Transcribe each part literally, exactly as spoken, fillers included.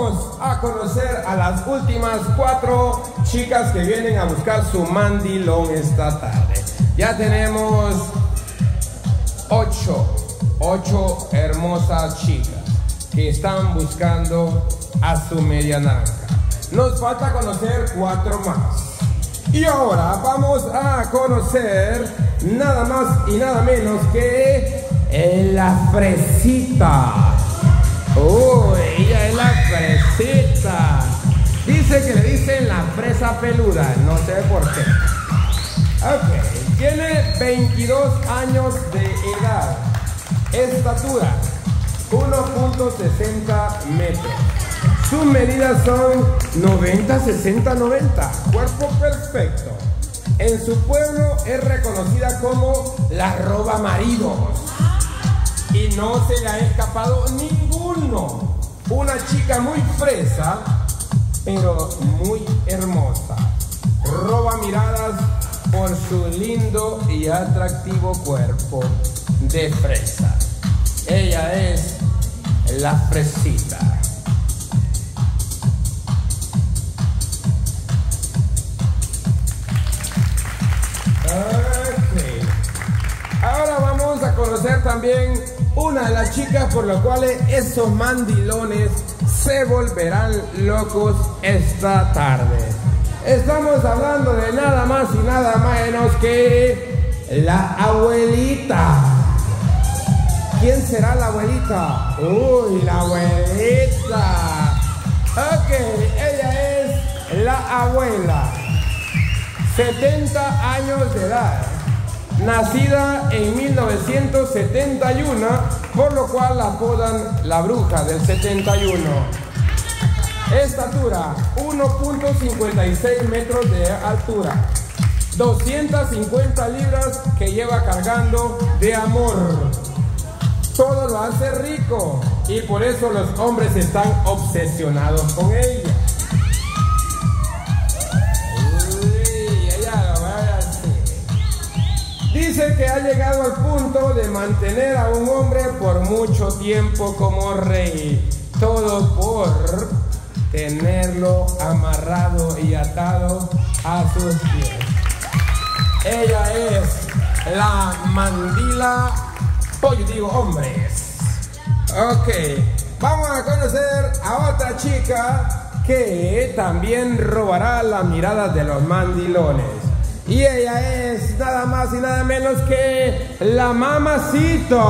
vamos a conocer a las últimas cuatro chicas que vienen a buscar su mandilón esta tarde. Ya tenemos ocho, ocho hermosas chicas que están buscando a su media naranja. Nos falta conocer cuatro más. Y ahora vamos a conocer nada más y nada menos que la fresita. ¡Oh, ella es la fresita! Dice que le dicen la fresa peluda, no sé por qué. Ok, tiene veintidós años de edad. Estatura, uno punto sesenta metros. Sus medidas son noventa, sesenta, noventa. Cuerpo perfecto. En su pueblo es reconocida como la roba maridos. Y no se le ha escapado ninguno. Una chica muy fresa, pero muy hermosa. Roba miradas por su lindo y atractivo cuerpo de fresa. Ella es la fresita. Okay. Ahora vamos a conocer también una de las chicas por las cuales esos mandilones se volverán locos esta tarde. Estamos hablando de nada más y nada menos que la abuelita. ¿Quién será la abuelita? Uy, la abuelita. Ok, ella es la abuela. setenta años de edad. Nacida en mil novecientos setenta y uno, por lo cual la apodan la bruja del setenta y uno. Estatura, uno punto cincuenta y seis metros de altura. doscientas cincuenta libras que lleva cargando de amor. Todo lo hace rico y por eso los hombres están obsesionados con ella. Dice que ha llegado al punto de mantener a un hombre por mucho tiempo como rey. Todo por tenerlo amarrado y atado a sus pies. Ella es la mandila, pollo, digo hombres. Ok, vamos a conocer a otra chica que también robará la mirada de los mandilones. Y ella es nada más y nada menos que la mamacita.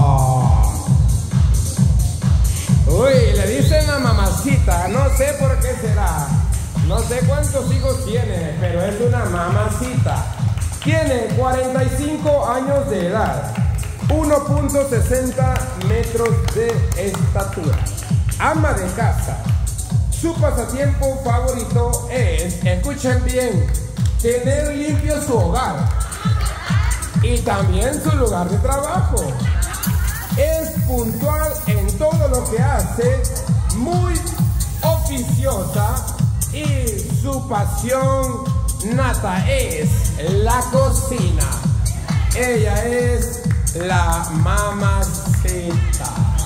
Uy, le dicen la mamacita, no sé por qué será. No sé cuántos hijos tiene, pero es una mamacita. Tiene cuarenta y cinco años de edad, uno punto sesenta metros de estatura. Ama de casa. Su pasatiempo favorito es, escuchen bien, tener limpio su hogar y también su lugar de trabajo. Es puntual en todo lo que hace, muy oficiosa y su pasión nata es la cocina. Ella es la mamacita.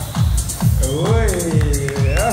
Uy.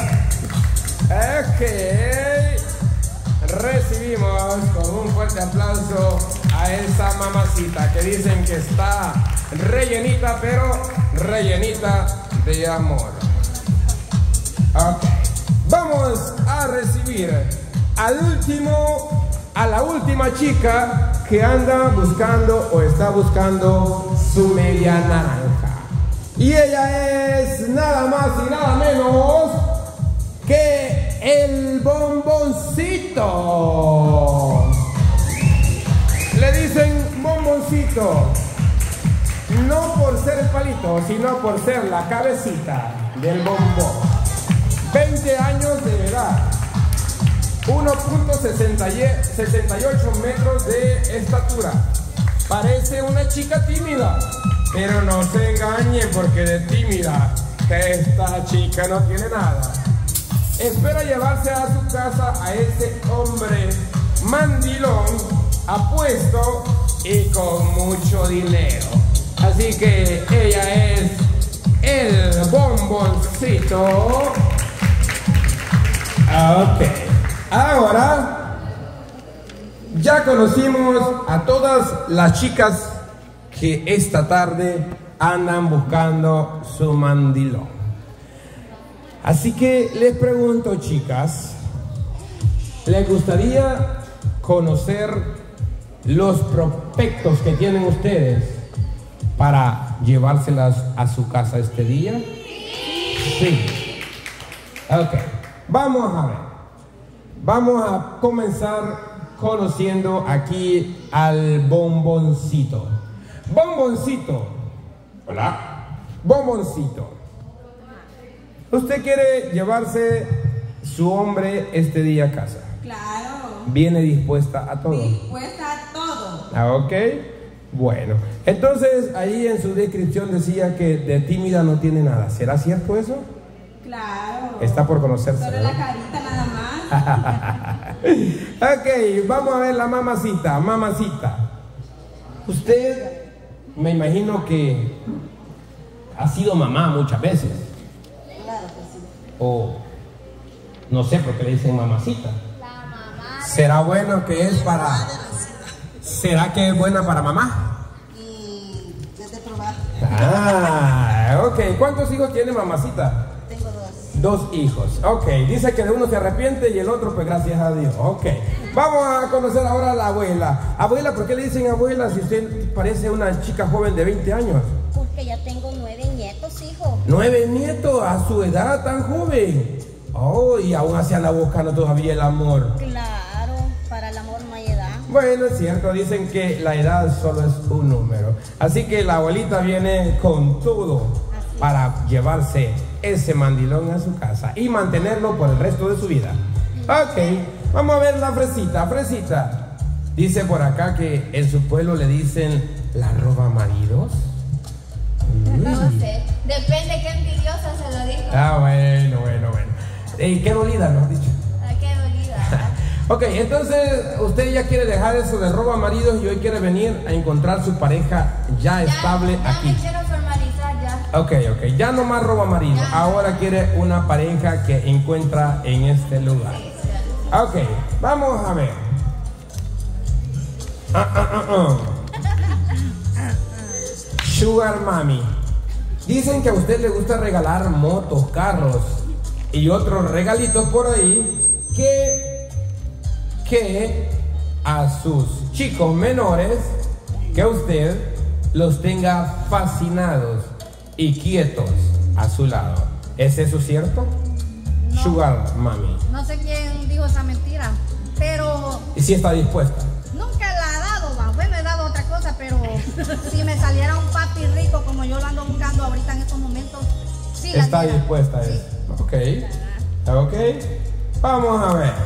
Ok. Recibimos con un fuerte aplauso a esa mamacita que dicen que está rellenita, pero rellenita de amor. Ok, vamos a recibir al último, a la última chica que anda buscando o está buscando su media naranja. Y ella es nada más y nada menos que el bomboncito. Le dicen bomboncito, no por ser el palito, sino por ser la cabecita del bombón. veinte años de edad, uno punto sesenta y ocho metros de estatura. Parece una chica tímida, pero no se engañen porque de tímida esta chica no tiene nada. Espera llevarse a su casa a ese hombre mandilón, apuesto y con mucho dinero. Así que ella es el bomboncito. conocimos a todas las chicas que esta tarde andan buscando su mandilón. Así que les pregunto, chicas, ¿les gustaría conocer los prospectos que tienen ustedes para llevárselas a su casa este día? Sí. Ok, vamos a ver. Vamos a comenzar conociendo aquí al bomboncito. Bomboncito. Hola. Bomboncito. ¿Usted quiere llevarse su hombre este día a casa? Claro. ¿Viene dispuesta a todo? Dispuesta a todo. Ah, ok. Bueno. Entonces, ahí en su descripción decía que de tímida no tiene nada. ¿Será cierto eso? Claro. Está por conocerse. Solo ¿no? la carita nada más. Ok, vamos a ver la mamacita. Mamacita. Usted, me imagino que ha sido mamá muchas veces. Claro que sí. O no sé por qué le dicen mamacita. La mamá. ¿Será bueno que es para... ¿Será que es buena para mamá? Y desde probar. Ah, ok. ¿Cuántos hijos tiene mamacita? Tengo dos. Dos hijos. Ok. Dice que de uno se arrepiente y el otro, pues gracias a Dios. Ok. Vamos a conocer ahora a la abuela. Abuela, ¿por qué le dicen abuela si usted parece una chica joven de veinte años? Porque ya tengo nueve nietos, hijo. Nueve nietos a su edad tan joven. Oh, y aún así anda buscando todavía el amor. Claro, para el amor no hay edad. Bueno, es cierto, dicen que la edad solo es un número. Así que la abuelita viene con todo para llevarse ese mandilón a su casa y mantenerlo por el resto de su vida. Ok, vamos a ver la fresita. Fresita, dice por acá que en su pueblo le dicen la roba maridos. No sé, depende qué envidiosa se lo dijo. Ah, bueno, bueno, bueno. ¿Y qué dolida nos has dicho? Ah, qué dolida. Ok, entonces usted ya quiere dejar eso de roba maridos y hoy quiere venir a encontrar su pareja ya, Ya, estable ya aquí. me quiero formalizar ya. Ok, ok, ya no más roba marido, Ya. ahora quiere una pareja que encuentra en este lugar. Ok, vamos a ver. Ah, ah, ah, ah. Sugar Mami. Dicen que a usted le gusta regalar motos, carros y otros regalitos por ahí que, que a sus chicos menores, que usted los tenga fascinados y quietos a su lado. ¿Es eso cierto? No. Sugar Mami. No sé quién dijo esa mentira, pero ¿Y si está dispuesta? nunca la he dado, va. Bueno, he dado otra cosa, pero si me saliera un papi rico como yo lo ando buscando ahorita en estos momentos, sí la Está diera. dispuesta a Sí. eso. Ok. Ok. Vamos a ver.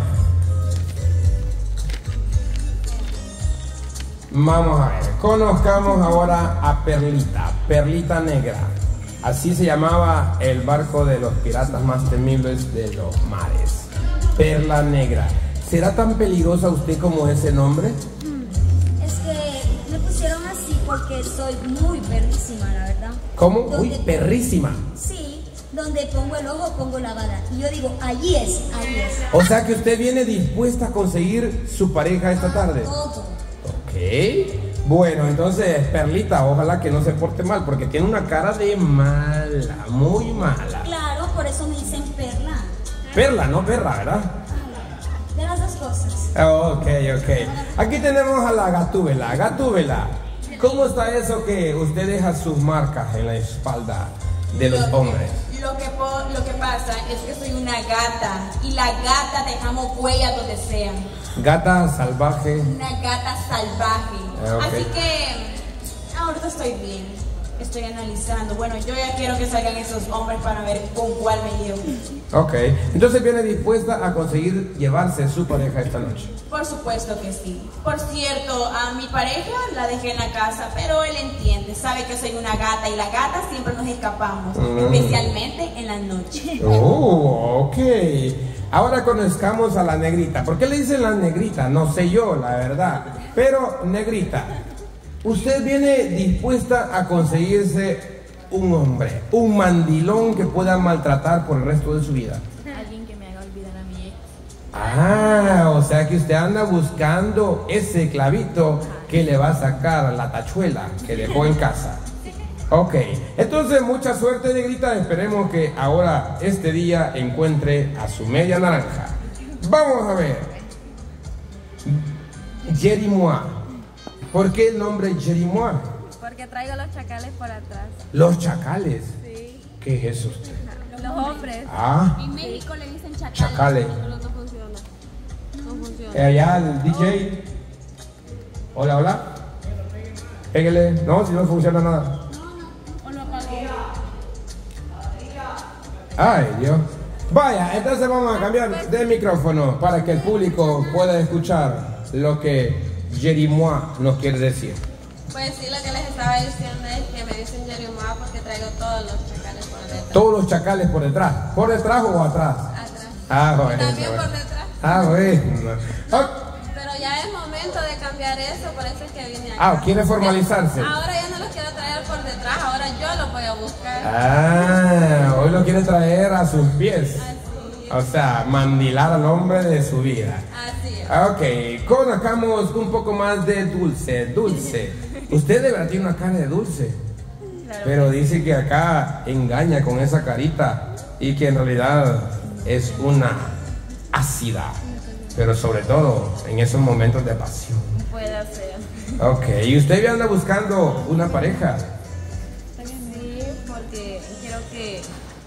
Vamos a ver. Conozcamos ahora a Perlita. Perlita Negra. Así se llamaba el barco de los piratas más temibles de los mares. Perla Negra. ¿Será tan peligrosa usted como ese nombre? Es que me pusieron así porque soy muy perrísima, la verdad. ¿Cómo? Uy, Donde- perrísima. Sí, donde pongo el ojo pongo la bala. Y yo digo, allí es, allí es. O sea que usted viene dispuesta a conseguir su pareja esta tarde. Todo. Ok. Bueno, entonces, Perlita, ojalá que no se porte mal, porque tiene una cara de mala, muy mala. Claro, por eso me dicen perla. Perla, no perra, ¿verdad? De las dos cosas. Ok, ok. Aquí tenemos a la Gatúbela. Gatúbela, ¿cómo está eso que usted deja sus marcas en la espalda de los Lo- hombres? Lo que, po- lo que pasa es que soy una gata y la gata dejamos huella donde sea. Gata salvaje. Una gata salvaje. Ah, ok. Así que ahorita estoy bien. Estoy analizando. Bueno, yo ya quiero que salgan esos hombres para ver con cuál me llevo. Ok. Entonces viene dispuesta a conseguir llevarse su pareja esta noche. Por supuesto que sí. Por cierto, a mi pareja la dejé en la casa, pero él entiende, sabe que soy una gata y la gata siempre nos escapamos, Mm. especialmente en la noche. Oh, ok. Ahora conozcamos a la negrita. ¿Por qué le dicen la negrita? No sé yo, la verdad. Pero, negrita, usted viene dispuesta a conseguirse un hombre, un mandilón que pueda maltratar por el resto de su vida. Alguien que me haga olvidar a mi ex. Ah, o sea que usted anda buscando ese clavito que le va a sacar la tachuela que dejó en casa. Ok, entonces mucha suerte, negrita. Esperemos que ahora este día encuentre a su media naranja. Vamos a ver. Jerimois. ¿Por qué el nombre Jerimois? Porque traigo los chacales por atrás. Los chacales. Sí. ¿Qué es eso? Los hombres. Ah, En México le dicen chacales. chacales. Pero no funciona. No funciona. Eh, allá el D J. Hola, hola. Pégale. No, si no funciona nada. ¿O lo apagó? Ay, Dios. Vaya, entonces vamos a cambiar de micrófono para que el público pueda escuchar lo que Jerimois nos quiere decir. Pues sí, lo que les estaba diciendo es que me dicen Jerimois porque traigo todos los chacales por detrás. Todos los chacales por detrás. ¿Por detrás o atrás? Atrás. Ah, Y bueno. también bueno. por detrás. Ah, bueno. Ah, Pero ya es momento de cambiar eso, por eso es que vine acá. Ah, ¿quiere formalizarse? Ahora ya no los quiero traer por detrás, ahora yo los voy a buscar. Ah, hoy lo quiere traer a sus pies. Así, O sea, mandilar al hombre de su vida. así es. Ok, conozcamos un poco más de Dulce. Dulce, usted de verdad tiene una cara de dulce, pero dice que acá engaña con esa carita y que en realidad es una ácida, pero sobre todo en esos momentos de pasión. Puede ser. Ok, ¿y usted ya anda buscando una pareja? Sí, porque quiero que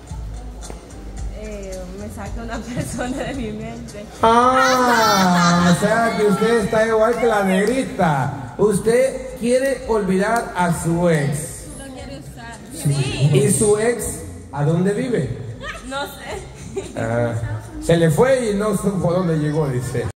eh, me saque una persona de mi mente. Ah, o sea que usted está igual que la negrita. Usted quiere olvidar a su ex. Lo quiero usar. ¿Y su ex a dónde vive? No sé. Ah, se le fue y no supo dónde llegó, dice.